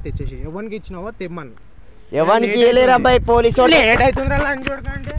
తెచ్చేసి ఎవరికి ఇచ్చినావో తెమ్మను ఎవరికి ఇయ్యలేరు అబ్బాయి పోలీసు వాళ్ళు లేట్ అవుతుందిరా లంచ్ చూడకంటే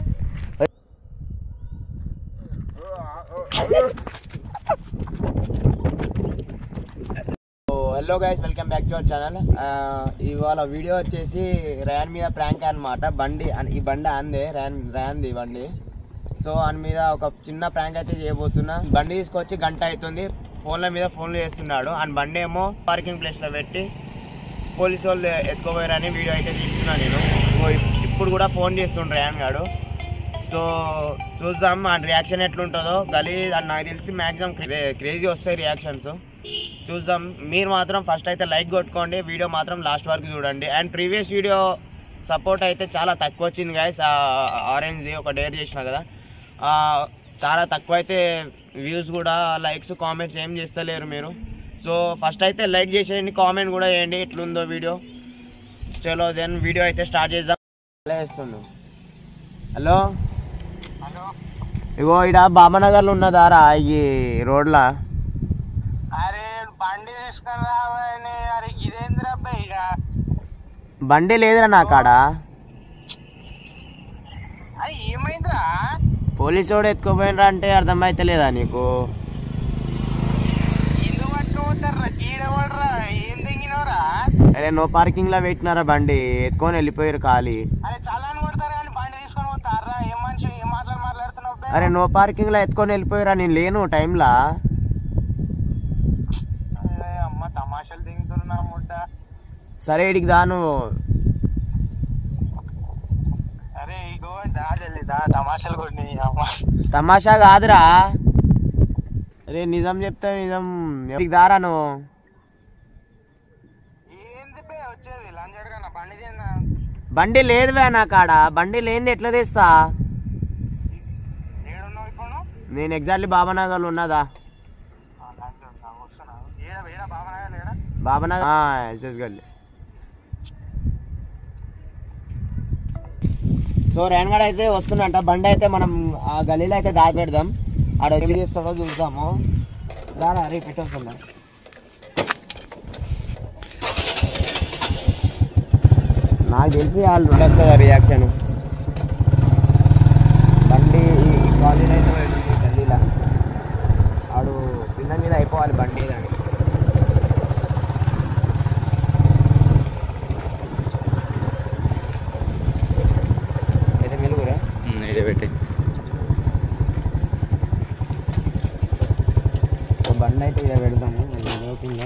hello guys welcome back to our channel. ఇవాళ వీడియో వచ్చేసి ర్యాన్ మీద ప్రాంక్ అనమాట. ఈ బండి అందే ర్యాన్ది బండి. సో దాని మీద ఒక చిన్న ప్రాంక్ అయితే చేయబోతున్నా. బండి తీసుకొచ్చి గంట అవుతుంది, ఫోన్ల మీద ఫోన్లు చేస్తున్నాడు. ఆ బండి ఏమో పార్కింగ్ ప్లేస్లో పెట్టి పోలీసు వాళ్ళు ఎత్తుకోపోయారని వీడియో అయితే తీస్తున్నా నేను. ఇప్పుడు కూడా ఫోన్ చేస్తుండ్రు ర్యాన్ గాడు. సో చూద్దాం ఆ రియాక్షన్ ఎట్లుంటుందో. నాకు తెలిసి మ్యాక్సిమం క్రేజీ వస్తాయి రియాక్షన్స్. చూద్దాం. మీరు మాత్రం ఫస్ట్ అయితే లైక్ కొట్టుకోండి, వీడియో మాత్రం లాస్ట్ వరకు చూడండి. అండ్ ప్రీవియస్ వీడియో సపోర్ట్ అయితే చాలా తక్కువ వచ్చింది గైస్. ఆరెంజ్ది ఒక డేర్ చేసిన కదా, చాలా తక్కువ అయితే వ్యూస్ కూడా, లైక్స్ కామెంట్స్ ఏం చేస్తలేరు మీరు. సో ఫస్ట్ అయితే లైక్ చేసేయండి, కామెంట్ కూడా చేయండి ఎట్లుందో వీడియో. చలో దెన్ వీడియో అయితే స్టార్ట్ చేద్దాం. హలో ఇగో ఇక్కడ బాబానగర్లో ఉన్నదారా ఈ రోడ్లా? బండి లేదురా నా కాడ. ఏమైందిరా? పోలీసు వాడు ఎత్తుకోపోయినరా అంటే అర్థమైతే లేదా నీకు? అరే నో పార్కింగ్ లో పెట్టినారా బండి, ఎత్తుకొని వెళ్ళిపోయారు ఖాళీ. అరే నో పార్కింగ్ లో ఎత్తుకొని వెళ్ళిపోయారా, నేను లేను టైంలా. సరే ఇడికి దా నువ్వు. తమాషా కాదురా, అరే నిజం చెప్తా, నిజం ఇడికి దారా నువ్వు. బండి లేదు వే నా కాడ, బండి లేనిది ఎట్లా తెస్తా? నేను ఎగ్జాక్ట్లీ బాబానగర్లో ఉన్నదా. బాబానగర్ ఎస్ఎస్ గల్లీ. సో ర్యాన్ గడ్ అయితే వస్తున్నట్ట. బండి అయితే మనం ఆ గల్లీలో అయితే దాచి పెడదాం. ఆడ వచ్చి చేస్తాడో చూద్దాము. రారా రే పెట్టొస్తుందా. నాకు తెలిసి వాళ్ళు ఉండొస్తుందా రియాక్షన్. బండి ఈ కాలేజ్ అయితే గల్లీలో ఆడు కింద మీద అయిపోవాలి బండి దాన్ని. పెట్టి సో బండి అయితే ఇలా పెడతాము. లోకింగ్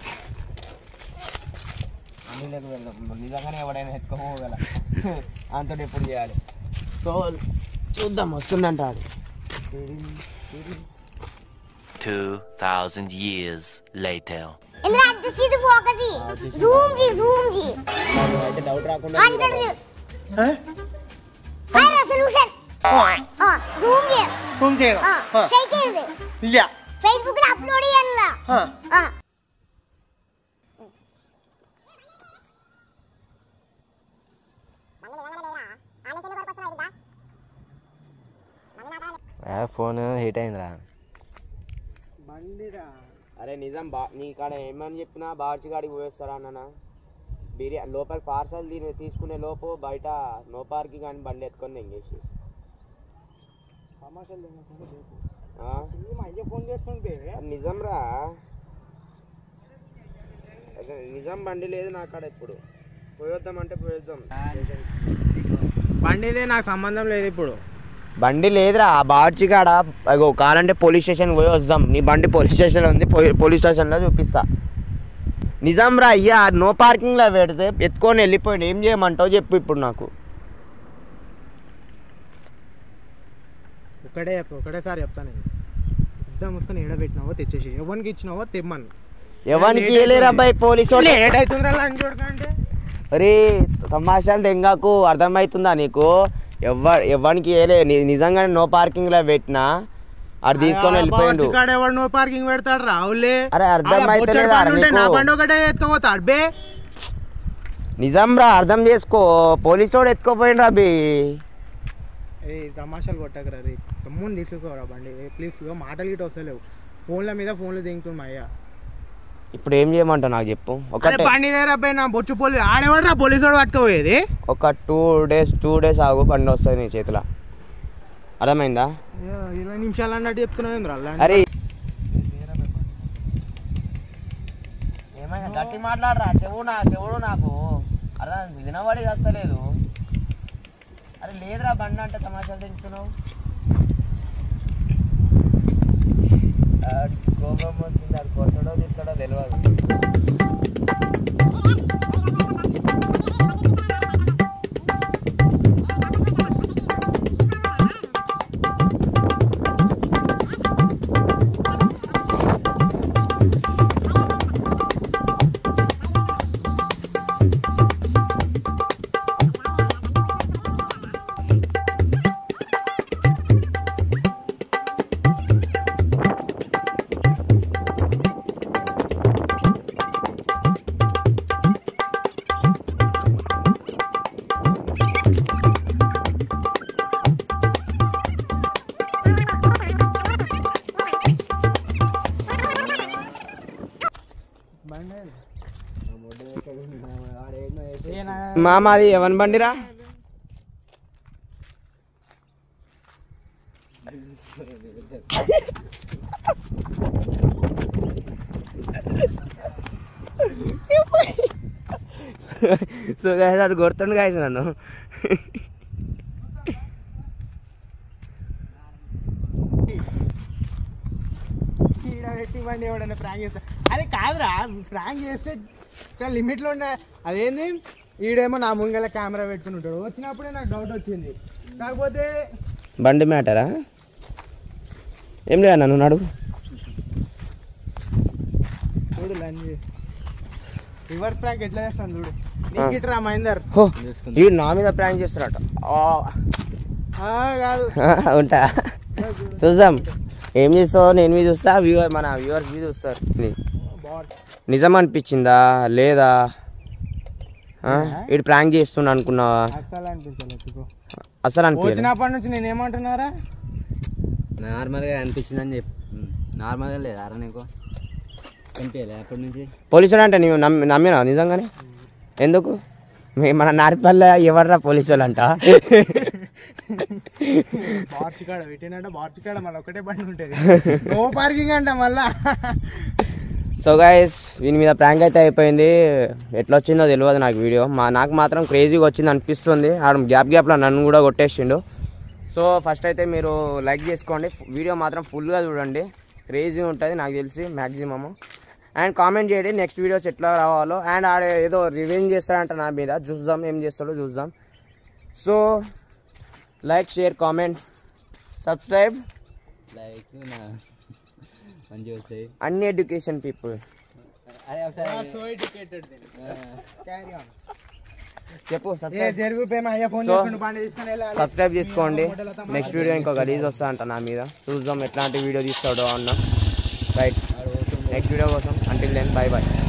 అన్నిలోకి పెడదాం. నిజంగానే ఎవడైనా ఎత్తుకోగల అంతటి ఎప్పుడు చేయాలి. సో చూద్దాం వస్తుందంట. 2000 years later. అయితే డౌట్ రాకుండా resolution zoom ചെയ്യണം ചെയ്യരുത്. ഇല്ല ഫേസ്ബുക്കിൽ അപ്ലോഡ് ചെയ്യാനല്ല. ఫోన్ హీట్ అయిందిరా. బండిరా. అరే నిజం నీ కాడ ఏమని చెప్పినా బావర్చి కాడికి పోయేస్తారా అన్న. బిర్యానీ లోపల పార్సల్ తీసుకునే లోపు బయట నో పార్కింగ్ అని బండి ఎత్తుకొని ఎంగేసి ఫోన్ చేస్తుంటే నిజం రా, నిజం బండి లేదు నా కాడ. ఇప్పుడు పోయొద్దాం అంటే పోయొద్దాం. బండిదే నాకు సంబంధం లేదు. ఇప్పుడు బండి లేదురా బావర్చి కాడ. కావాలంటే పోలీస్ స్టేషన్కి పోయి వద్దాం. నీ బండి పోలీస్ స్టేషన్లో ఉంది, పోలీస్ స్టేషన్లో చూపిస్తా. నిజం రా అయ్యా, నో పార్కింగ్లో పెడితే ఎత్తుకొని వెళ్ళిపోయింది. ఏం చేయమంటావు చెప్పు ఇప్పుడు నాకు. ఒకటేసారి చెప్తాను నేను. యుద్ధం వస్తే ఏడబెట్టినావో తెచ్చేసి ఎవరికి ఇచ్చినావో తెమ్మను. ఎవరికి ఇయ్యలేరు అబ్బాయి పోలీసు వాళ్ళు. లేట్ అవుతుందిరా లంచ్ చూడకంటే. అరే తమాషాలు దెంగాకు, అర్థమవుతుందా నీకు? ఎవరికి ఇయ్యలే. నిజంగానే నో పార్కింగ్లో పెట్టినా అది తీసుకొని వెళ్ళిపోయిండు. నో పార్కింగ్ పెడతాడు రావులే. అరే ఎత్తుకోపోతాడు బే. నిజం రా, అర్థం చేసుకో. పోలీసు వాడు ఎత్తుకోపోయిండ్రా బి. తమాషాలు కొట్టకరా రే, తమ్ముని తీసుకోరా బండి ప్లీజ్. మాటలు గిట్ట వస్తలేవు, ఫోన్ల మీద ఫోన్లు దింగుతున్నా అయ్యా. ఇప్పుడు ఏం చేయమంటావు నాకు చెప్పు. ఒకటే బండి దగ్గర నా బొచ్చు పోలీసు ఆడేవాడు పోలీసు వాడు పట్టుకోపోయేది. ఒక 2 days ఆగు, బండి వస్తుంది నీ చేతిలో. అర్థమైందా? 20 నిమిషాలు అన్నట్టు చెప్తున్నావు. అరే ఏమైనా గట్టి మాట్లాడరా, చెవుడు నాకు అర్థం వినబడి వస్తలేదు. అరే లేదురా బండి అంటే తమాషాలు తెచ్చుకున్నావు. కోపం వస్తుంది, అది కొట్టడో తిట్టడో తెలియదు. మామాది ఎవరి బండిరా? సో గైస్ అటు కొడుతుండు గైస్ నన్ను. బండి ఎవడన్నా ప్రాంక్ చేస్తా. అరే కాదురా, ప్రాంక్ చేస్తే లిమిట్లో ఉండే. అదేంది ఈడేమో నా ముంగల కెమెరా పెట్టుకుని ఉంటాడు. వచ్చినప్పుడే నాకు డౌట్ వచ్చింది. కాకపోతే బండి మ్యాటరా ఏం లేదా నన్ను నడు. చూడు లంచ్ రివర్స్ ప్రాంక్ ఎట్లా చేస్తాను చూడు. నీకు ఇట్రా మహేందర్. ఈ నా మీద ప్రాంక్ చేస్తారట. కాదు ఉంటా చూద్దాం ఏం చేస్తావు. నేను మీ చూస్తా, మన వ్యూవర్స్ మీ చూస్తారు. నిజం అనిపించిందా లేదా? ఇటు ప్రాంక్ చేస్తున్నా అనుకున్నావా? అసలు అనిపించలేదు. అసలు అనిపించలేదు. వచ్చినప్పటి నుంచి నేను ఏమంటున్నారా, నార్మల్గా అనిపించిందని చెప్పి. నార్మల్గా లేదా నీకు కనిపించలే అప్పటి నుంచి? పోలీసులు అంటే నీవు నమ్మినా నిజంగానే? ఎందుకు మన నారిపల్లె ఎవర్రా పోలీసులు అంట? బార్చికాడ పెట్టినట్ట, బార్చికాడ మళ్ళీ ఒకటే బండి ఉంటుంది, నో పార్కింగ్ అంట మళ్ళా. సో గైస్ వీని మీద ప్రాంక్ అయితే అయిపోయింది. ఎట్లా వచ్చిందో తెలియదు నాకు వీడియో. నాకు మాత్రం క్రేజీగా వచ్చింది అనిపిస్తుంది. ఆడ గ్యాప్లో నన్ను కూడా కొట్టేసిండు. సో ఫస్ట్ అయితే మీరు లైక్ చేసుకోండి, వీడియో మాత్రం ఫుల్గా చూడండి, క్రేజీ ఉంటుంది నాకు తెలిసి మ్యాక్సిమము. అండ్ కామెంట్ చేయండి నెక్స్ట్ వీడియోస్ ఎట్లా రావాలో. అండ్ ఆడ ఏదో రివెంజ్ చేస్తాడంట నా మీద, చూద్దాం ఏం చేస్తాడో చూద్దాం. So like, share, comment, subscribe, like మంచిగా వస్తాయి అన్ని ఎడ్యుకేషన్ పీపుల్. చెప్పు సబ్స్క్రైబ్ చేసుకోండి. నెక్స్ట్ వీడియో ఇంకో గలీజ్ వస్తా అంట నా మీద, చూద్దాం ఎట్లాంటి వీడియో తీస్తాడో అన్న. రైట్, నెక్స్ట్ వీడియో కోసం. Until then bye by.